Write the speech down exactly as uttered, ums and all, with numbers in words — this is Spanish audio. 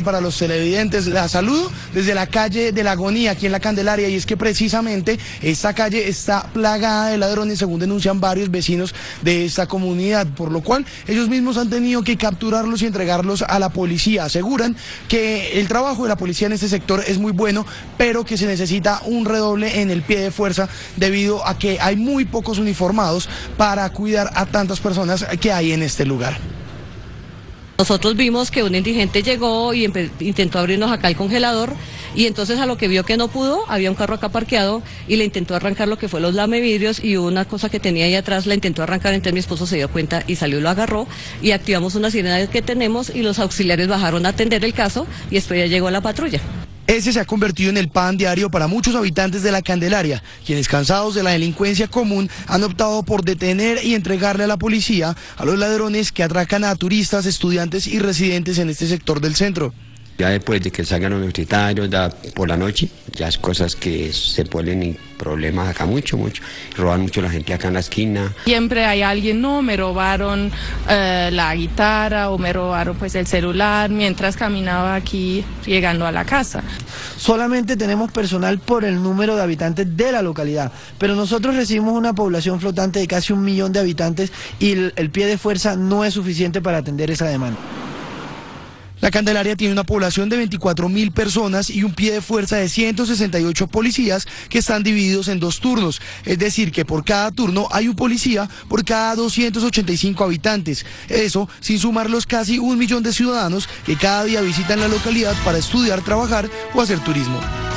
Para los televidentes, la saludo desde la calle de la Agonía, aquí en la Candelaria, y es que precisamente esta calle está plagada de ladrones, según denuncian varios vecinos de esta comunidad, por lo cual ellos mismos han tenido que capturarlos y entregarlos a la policía. Aseguran que el trabajo de la policía en este sector es muy bueno, pero que se necesita un redoble en el pie de fuerza debido a que hay muy pocos uniformados para cuidar a tantas personas que hay en este lugar. Nosotros vimos que un indigente llegó y intentó abrirnos acá el congelador, y entonces a lo que vio que no pudo, había un carro acá parqueado y le intentó arrancar lo que fue los lamevidrios, y una cosa que tenía ahí atrás la intentó arrancar. Entonces mi esposo se dio cuenta y salió y lo agarró, y activamos una sirena que tenemos y los auxiliares bajaron a atender el caso y después ya llegó la patrulla. Ese se ha convertido en el pan diario para muchos habitantes de la Candelaria, quienes, cansados de la delincuencia común, han optado por detener y entregarle a la policía a los ladrones que atracan a turistas, estudiantes y residentes en este sector del centro. Ya después de que salgan los universitarios ya por la noche, ya es cosas que se ponen en problemas acá mucho, mucho. Roban mucho la gente acá en la esquina. Siempre hay alguien, no, me robaron eh, la guitarra o me robaron pues el celular mientras caminaba aquí llegando a la casa. Solamente tenemos personal por el número de habitantes de la localidad, pero nosotros recibimos una población flotante de casi un millón de habitantes y el, el pie de fuerza no es suficiente para atender esa demanda. La Candelaria tiene una población de veinticuatro mil personas y un pie de fuerza de ciento sesenta y ocho policías que están divididos en dos turnos, es decir que por cada turno hay un policía por cada doscientos ochenta y cinco habitantes, eso sin sumar los casi un millón de ciudadanos que cada día visitan la localidad para estudiar, trabajar o hacer turismo.